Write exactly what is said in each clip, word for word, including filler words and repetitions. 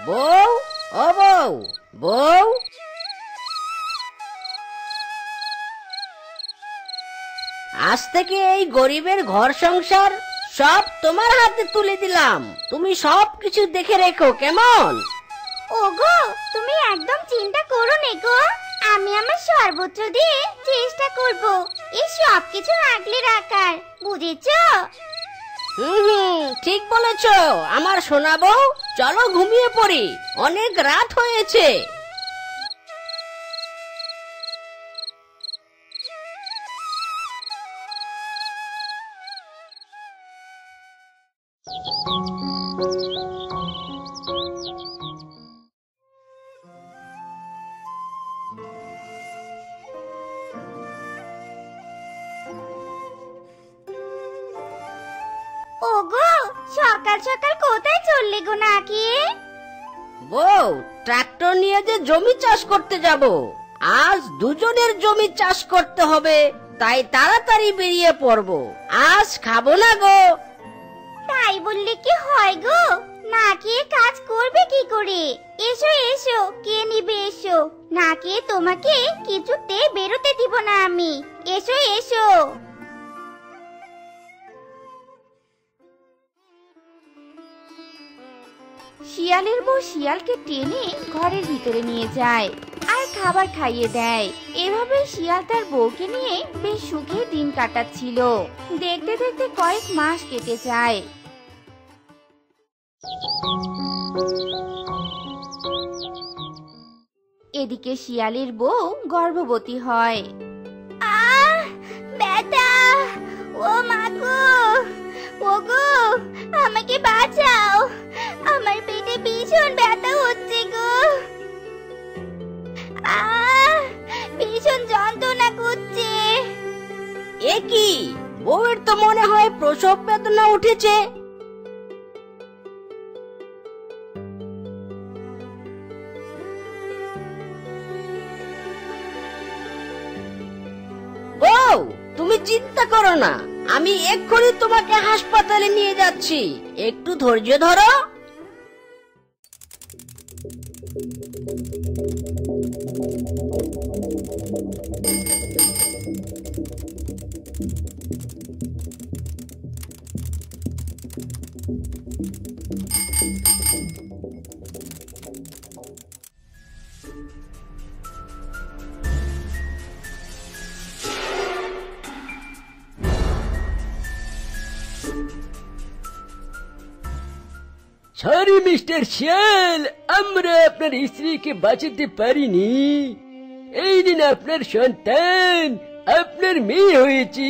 বউ, ও বউ, বউ, আজ থেকে এই গরিবের ঘর সংসার সব তোমার হাতে তুলে দিলাম। তুমি সব কিছু দেখে রেখো, কেমন? ওগো, তুমি একদম চিন্তা করো না গো। আমি আমার সর্বোচ্চ দিয়ে চেষ্টা করব এই সব কিছু আগলে রাখার, বুঝেছো? হুম হুম ঠিক বলেছো আমার সোনা বউ। চলো ঘুমিয়ে পড়ি, অনেক রাত হয়েছে। ওগো, সকাল সকাল কোথায় চললে গো নাকি? বউ, ট্রাক্টর নিয়ে যে জমি চাষ করতে যাব, আজ দুজনের জমি চাষ করতে হবে, তাই তাড়াতাড়ি বেরিয়ে পড়বো। আজ খাবো না গো। তাই বললে কি হয় গো? না খেয়ে কাজ করবে কি করে? এসো এসো, কে নিবে এসো। না খেয়ে তোমাকে কিছুতে বেরোতে দিব না আমি। এসো এসো। শিয়ালের বউ শিয়ালকে টেনে ঘরের ভিতরে নিয়ে যায় আর খাবার খাইয়ে দেয়। এভাবে শিয়াল তার বউকে নিয়ে বেশ সুখে দিন কাটাচ্ছিল। দেখতে দেখতে কয়েক মাস কেটে যায়। এদিকে শিয়ালের বউ গর্ভবতী হয়। আহ, ব্যথা! ও মা গো, ওগো, আমাকে বাঁচাও। আমার পেটে ভীষণ ব্যথা হচ্ছে গো। আহ, ভীষণ যন্ত্রণা করছে। এ কি, বউয়ের তো মনে হয় প্রসব বেদনা উঠেছে। বউ, তুমি চিন্তা করো না, আমি এক্ষুনি তোমাকে হাসপাতালে নিয়ে যাচ্ছি, একটু ধৈর্য ধরো। সরি মিস্টার শিয়াল, আমরা আপনার স্ত্রীকে বাঁচাতে পারিনি। এই দিন আপনার সন্তান, আপনার মেয়ে হয়েছে।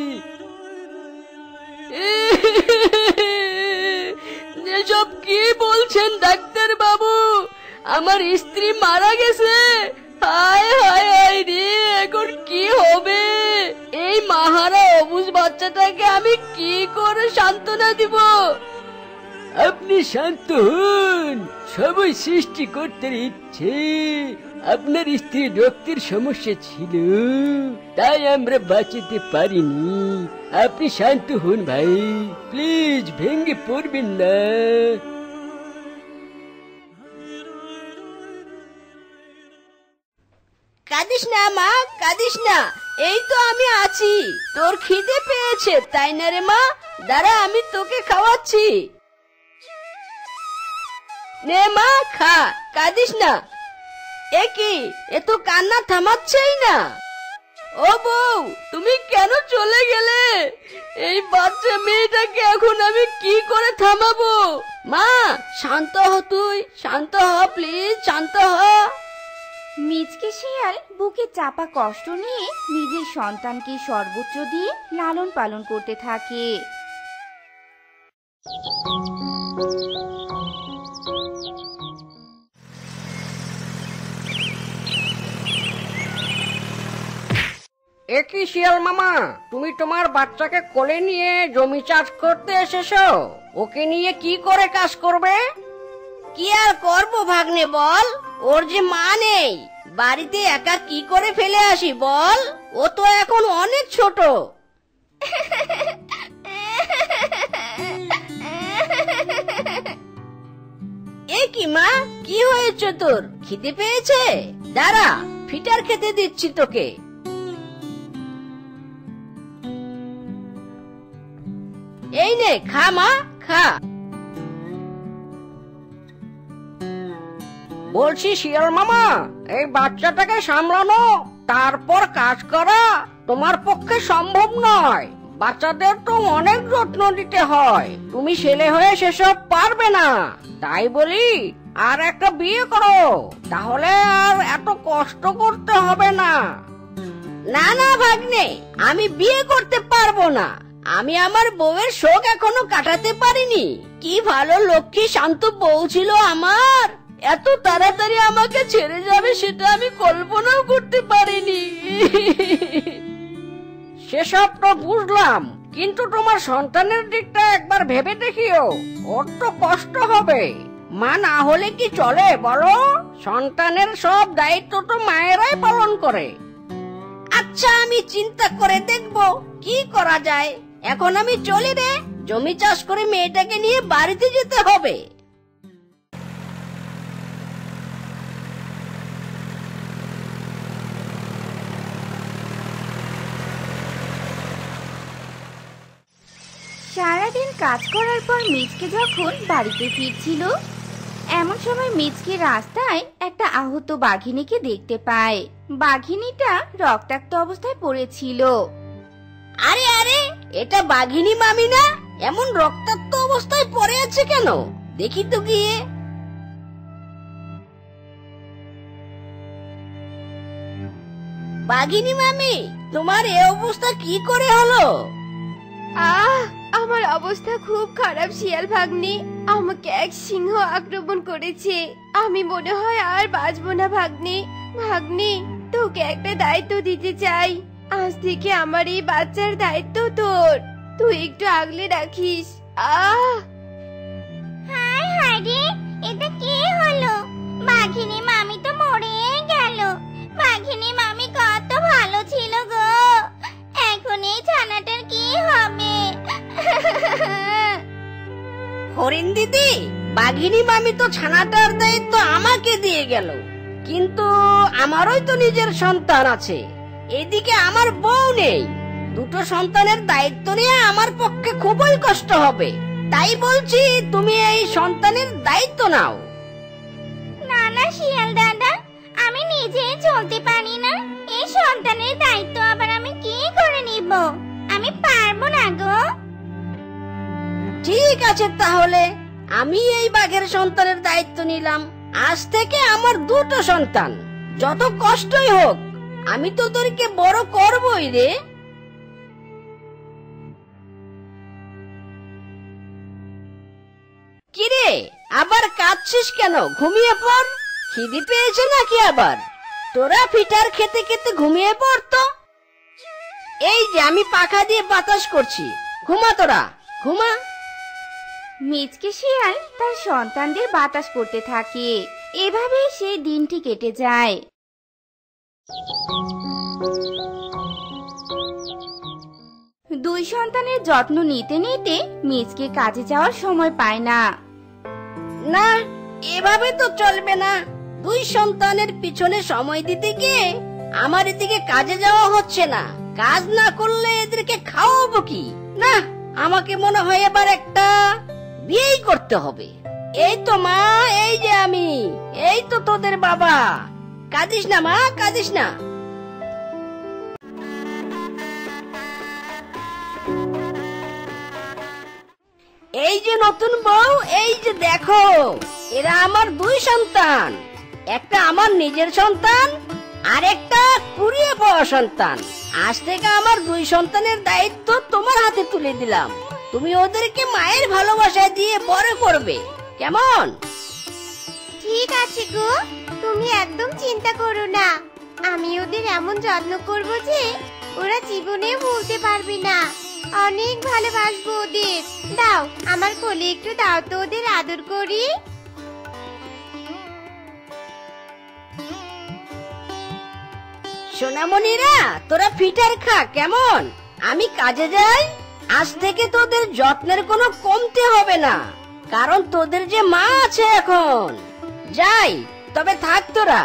এসব কি বলছেন ডাক্তার বাবু? আমার স্ত্রী মারা গেছে। হায় হায় হায় রে, এখন কি হবে? এই মাহারা অবুঝ বাচ্চাটাকে আমি কি করে সান্ত্বনা দিব? আপনি শান্ত হন, সবই সৃষ্টিকর্তার ইচ্ছে। আপনার স্ত্রীর রক্তের সমস্যা ছিল, তাই আমরা বাঁচাতে পারিনি। আপনি শান্ত হন ভাই, প্লিজ ভেঙে পড়বেন না। কাঁদিস না মা, কাঁদিস না, এই তো আমি আছি। তোর খিদে পেয়েছে তাই না রে মা? দাঁড়া, আমি তোকে খাওয়াচ্ছি। নে মা, খা, কাঁদিস না। এ কি, এ তো কান্না থামাচ্ছেই না। ও বউ, তুমি কেন চলে গেলে? এই বাচ্চা মেয়েটাকে এখন আমি কি করে থামাবো? মা, শান্ত হ, তুই শান্ত হ, প্লিজ শান্ত হ। মিচকে শিয়াল বুকে চাপা কষ্ট নিয়ে নিজের সন্তানকে সর্বোচ্চ দিয়ে লালন পালন করতে থাকে। একই শিয়াল মামা, তুমি তোমার বাচ্চাকে কোলে নিয়ে জমি চাষ করতে এসেছো? ওকে নিয়ে কি করে কাজ করবে? কি আর করবো ভাগ্নে বল, ওর যে মা নেই, বাড়িতে একা কি করে ফেলে আসি বল? ও তো এখন অনেক ছোট। এ কি মা, কি হয়েছে তোর? খিদে পেয়েছে? দাঁড়া, ফিটার খেতে দিচ্ছি তোকে। এই নে, খা মা, খা। বলছি শিয়াল মামা, এই বাচ্চাটাকে সামলানো তারপর কাজ করা তোমার পক্ষে সম্ভব নয়। বাচ্চাদের তো অনেক যত্ন নিতে হয়, তুমি ছেলে হয়ে সেসব পারবে না। তাই বলি আর একটা বিয়ে করো, তাহলে আর এত কষ্ট করতে হবে না। না না ভাগ্নে, আমি বিয়ে করতে পারবো না। আমি আমার বউয়ের শোক এখনো কাটাতে পারিনি। কি ভালো লক্ষ্মী শান্ত বউ ছিল আমার, এত তাড়াতাড়ি আমাকে ছেড়ে যাবে সেটা আমি কল্পনাও করতে পারিনি। সেসব তো বুঝলাম, কিন্তু তোমার সন্তানের দিকটা একবার ভেবে দেখিও। ওর তো কষ্ট হবে। মা না হলে কি চলে বলো? সন্তানের সব দায়িত্ব তো মায়েরাই পালন করে। আচ্ছা, আমি চিন্তা করে দেখব কি করা যায়। এখন আমি চলি রে, জমি চাষ করে মেয়েটাকে নিয়ে বাড়িতে যেতে হবে। সারাদিন কাজ করার পর মিচকে যখন বাড়িতে ফিরছিল, এমন সময় মিচকে রাস্তায় একটা আহত বাঘিনীকে দেখতে পায়। বাঘিনীটা রক্তাক্ত অবস্থায় পড়েছিল। আরে আরে, এটা বাঘিনী মামি না? এমন রক্তাক্ত অবস্থায় পড়ে আছে কেন? দেখি তো গিয়ে। বাঘিনী মামি, তোমার এ অবস্থা কি করে হলো? আহ, আমার অবস্থা খুব খারাপ শিয়াল ভাগ্নে। আমাকে এক সিংহ আক্রমণ করেছে। আমি মনে হয় আর বাঁচবো না ভাগ্নে। ভাগ্নে, তোকে একটা দায়িত্ব দিতে চাই। আজ থেকে আমার এই বাচ্চার দায়িত্ব তোর। তুই একটু আগলে রাখিস। আহ, হায় হায় রে, এটা কি হলো? বাঘিনী মামি তো মরে গেল। বাঘিনী মামি কত ভালো ছিল গো। এখন এই ছানাটার কি হবে? হরিণ দিদি, বাঘিনী মামি তো ছানাটার দায়িত্ব আমাকে দিয়ে গেল, কিন্তু আমারই তো নিজের সন্তান আছে। এদিকে আমার বউ নেই। দুটো সন্তানের দায়িত্ব নিয়ে আমার পক্ষে খুবই কষ্ট হবে। তাই বলছি তুমি এই সন্তানের দায়িত্ব নাও। না না শিয়াল দাদা, আমি নিজেই চলতে পারি না। এই সন্তানের দায়িত্ব আবার আমি কি করে নিব? আমি পারবো না গো। ঠিক আছে, তাহলে আমি এই বাঘের সন্তানের দায়িত্ব নিলাম। আজ থেকে আমার দুটো সন্তান, যত কষ্টই হোক আমি তোদেরকে বড় করবই রে। কিরে, আবার কাঁদছিস কেন? ঘুমিয়ে পড়। খিদে পেয়েছে নাকি আবার? তোরা ফিটার খেতে খেতে ঘুমিয়ে পড়তো। এই যে আমি পাখা দিয়ে বাতাস করছি, ঘুমা তোরা, ঘুমা। মিচকে শিয়াল তার সন্তানদের বাতাস করতে থাকে। এভাবেই সেই দিনটি কেটে যায়। দুই সন্তানের যত্ন নিতে নিতে মিচকে কাজে যাওয়ার সময় পায় না। না, এভাবে তো চলবে না। দুই সন্তানের পিছনে সময় দিতে গিয়ে আমার এদিকে কাজে যাওয়া হচ্ছে না। কাজ না করলে এদেরকে খাওয়াবো কি? না, আমাকে মনে হয় এবার একটা বিয়েই করতে হবে। এই তো মা, এই যে আমি, এই তো তোদের বাবা। কাঁদিস না মা, কাঁদিস না। এই যে নতুন বউ, এই যে দেখো, এরা আমার দুই সন্তান। একটা আমার নিজের সন্তান, আর একটা কুড়িয়ে পাওয়া সন্তান। আজ থেকে আমার দুই সন্তানের দায়িত্ব তোমার হাতে তুলে দিলাম। তুমি ওদেরকে মায়ের ভালোবাসা দিয়ে বড় করবে, কেমন? ঠিক আছে গো, তুমি একদম চিন্তা করো না। আমি ওদের এমন যত্ন করব যে ওরা জীবনে ভুলতে পারবে না। অনেক ভালোবাসবো ওদের। দাও, আমার কোলে একটু দাও তো, ওদের আদর করি। সোনামণিরা, তোরা ফিটার খা, কেমন? আমি কাজে যাই। আজ থেকে তোদের যত্নের কোনো কমতি হবে না, কারণ তোদের যে মা আছে এখন। যাই, তবে থাক তোরা।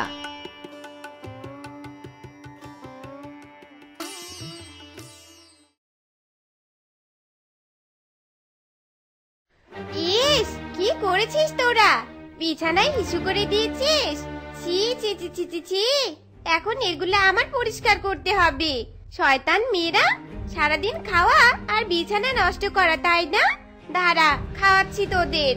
ইস, কি করেছিস তোরা? বিছানায় হিসু করে দিয়েছিস। ছি ছি ছি ছি ছি ছি, এখন এগুলো আমার পরিষ্কার করতে হবে। শয়তান মেয়েরা, সারাদিন খাওয়া আর বিছানা নষ্ট করা, তাই না? দাঁড়া, খাওয়াচ্ছি তোদের।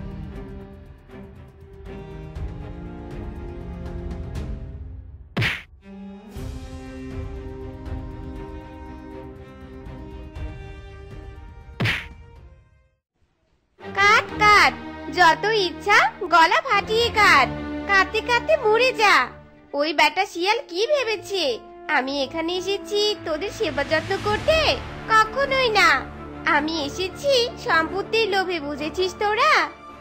কাট কাট, যত ইচ্ছা গলা ফাটিয়ে কাট, কাঁদতে কাঁদতে মরে যা। ওই বেটা শিয়াল কি ভেবেছে আমি এখানে এসেছি তোদের সেবা যত্ন করতে? কখনোই না। আমি এসেছি সম্পত্তির লোভে, বুঝেছিস তোরা?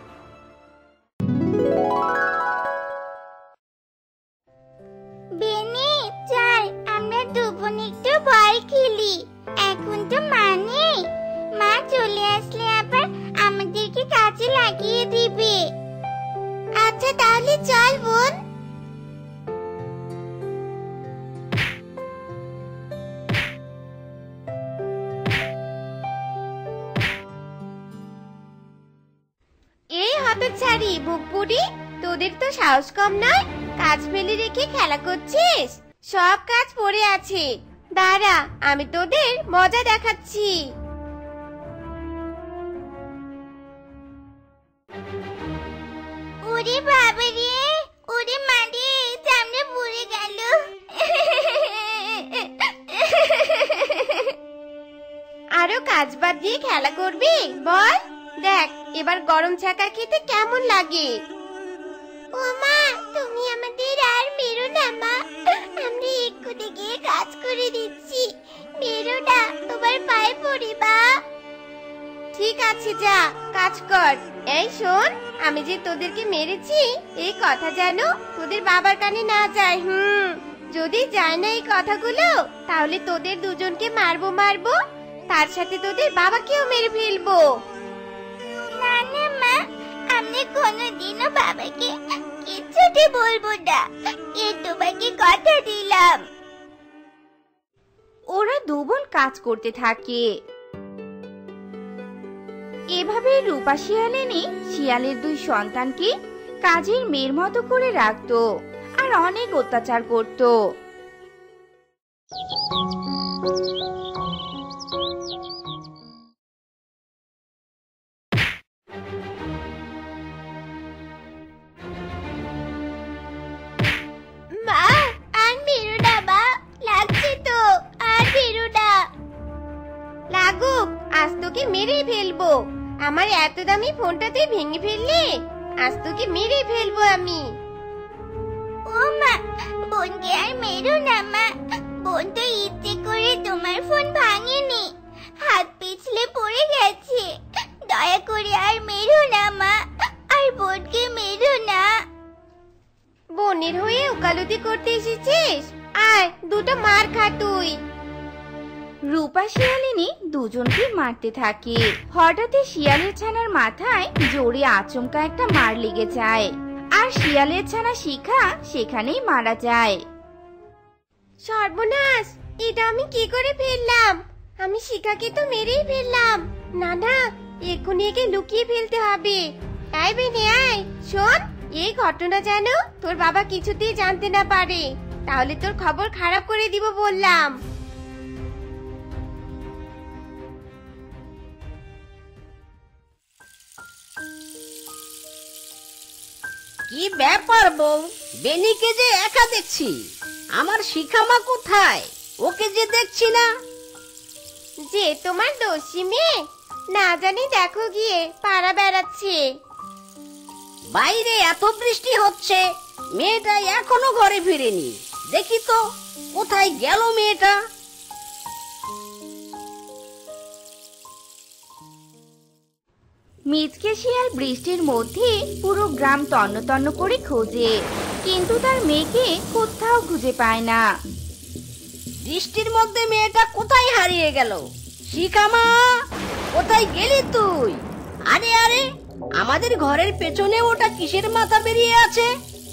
বেনি, চল আমরা দুপুন একটু বল খেলি। এখন তো মা নেই, মা চলে আসলে আবার আমাদেরকে কাজে লাগিয়ে দিবে। আচ্ছা তাহলে চল বোন। এই হতচ্ছাড়ি বুকপুরি, তোদের তো সাহস কম নয়। কাজ ফেলে রেখে খেলা করছিস? সব কাজ পড়ে আছে, দাঁড়া আমি তোদের মজা দেখাচ্ছি। ওরে বাবা রে, ওরে মা রে, সামনে পড়ে গেল। আরো কাজ বাদ দিয়ে খেলা করবি? বল, দেখ এবার গরম ছাকা খেতে কেমন লাগে। ও মা, তুমি আমাদের আর মেরো না মা, আমরা এক্ষুনি গিয়ে কাজ করে দিচ্ছি। মেরো না, তোমার পায়ে পড়ি মা। ঠিক আছে, যা কাজ কর। এই শোন, আমি যে তোদেরকে মেরেছি এই কথা যেন তোদের বাবার কানে না যায়। হুম, যদি যায় না এই কথাগুলো, তাহলে তোদের দুজনকে মারবো মারবো, তার সাথে তোদের বাবাকেও মেরে ফেলবো। না না মা, আমি কোনোদিনও বাবাকে কিচ্ছুটি বলবো না, এ তোমাকে কথা দিলাম। ওরা দুবোন কাজ করতে থাকে। এভাবে রূপা শিয়ালিনী শিয়ালের দুই সন্তানকে কাজের মেয়ের মতো করে রাখতো আর অনেক অত্যাচার করত। মা, আর মেরো না মা, লাগছে তো, আর মেরো না। লাগুক, আজ তোকে মেরেই ফেলবো। আমার এত দামি ফোনটা তুই ভেঙে ফেললি, আজ তোকে মেরেই ফেলবো আমি। ও মা, বোনকে আর মেরো না মা, বোন তো ইচ্ছে করে তোমার ফোন ভাঙেনি, হাত পিছলে পড়ে গেছে। দয়া করে আর মেরো না মা, আর বোনকে মেরো না। বোনের হয়ে ওকালতি করতে এসেছিস? আয় দুটো মার খা তুই। রূপা শিয়ালিনী দুজনকে মারতে থাকে। হঠাৎই শিয়ালের ছানার মাথায় জোরে আচমকা একটা মার লেগে যায়, আর শিয়ালের ছানা শিখা সেখানেই মারা যায়। সর্বনাশ, এটা আমি কি করে ফেললাম? আমি শিখাকে তো মেরেই ফেললাম। না না, এক্ষুনি একে লুকিয়ে ফেলতে হবে। আয় বেনে আয়, শোন, এই ঘটনা যেন তোর বাবা কিছুতেই জানতে না পারে, তাহলে তোর খবর খারাপ করে দিব বললাম। কি ব্যাপার বউ, বেনিকে যে একা দেখছি, আমার শিখামা কোথায়? ওকে যে দেখছি না। যে তোমার দোষী মেয়ে, না জানি দেখো গিয়ে পাড়া বেড়াচ্ছে। বাইরে এত বৃষ্টি হচ্ছে, মেয়েটা এখনো ঘরে ফিরেনি। দেখি তো কোথায় গেল মেয়েটা। মিচকে শিয়াল বৃষ্টির মধ্যে পুরো গ্রাম তন্ন তন্ন করে খোঁজে, কিন্তু তার মেয়েকে কোথাও খুঁজে পায় না। বৃষ্টির মধ্যে মেয়েটা কোথায় হারিয়ে গেল? শিখামা, কোথায় গেলি তুই? আরে আরে, আমাদের ঘরের পেছনে ওটা কিসের মাথা বেরিয়ে আছে?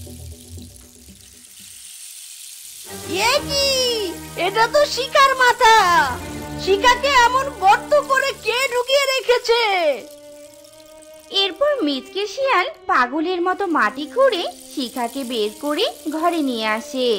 এ কি? এটা তো শিকার মাথা। শিকাকে এমন গর্ত করে কে ঢুকিয়ে রেখেছে? এরপর মিচকে শিয়াল পাগলের মতো মাটি খুঁড়ে শিখাকে বের করে ঘরে নিয়ে আসে।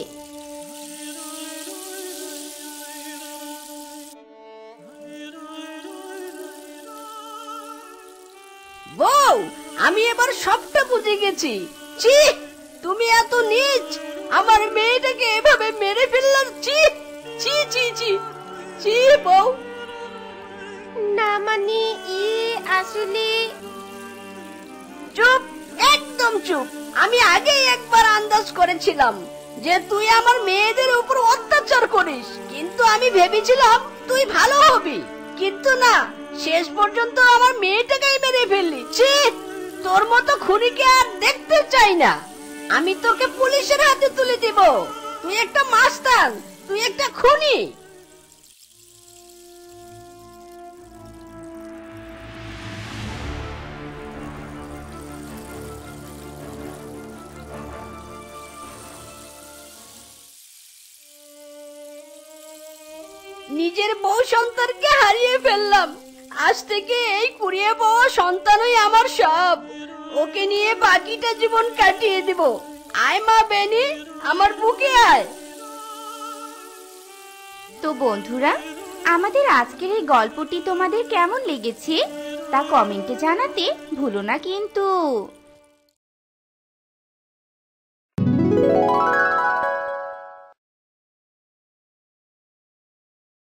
বউ, আমি এবার সবটা বুঝে গেছি। ছি, তুমি এত নীচ! আমার মেয়েটাকে এভাবে মেরে ফেললাম। ছি ছি ছি ছি ছি বউ। না মানে ইয়ে আসলে চুপ, একদম চুপ। আমি আগেই একবার আন্দাজ করেছিলাম যে তুই আমার মেয়েদের উপর অত্যাচার করিস, কিন্তু আমি ভেবেছিলাম তুই ভালো হবি, কিন্তু না, শেষ পর্যন্ত আমার মেয়েটাকেই মেরে ফেললি। ছি, তোর মতো খুনিকে আর দেখতে চাই না। আমি তোকে পুলিশের হাতে তুলে দিব। তুই একটা মাস্তান, তুই একটা খুনি। নিজের বউ সন্তানকে হারিয়ে ফেললাম। আজ থেকে এই কুড়িয়ে পাওয়া সন্তানই আমার সব। ওকে নিয়ে বাকিটা জীবন কাটিয়ে দিব। আয় মা বেনি, আমার বুকে আয়। তো বন্ধুরা, আমাদের আজকের এই গল্পটি তোমাদের কেমন লেগেছে তা কমেন্টে জানাতে ভুলো না কিন্তু।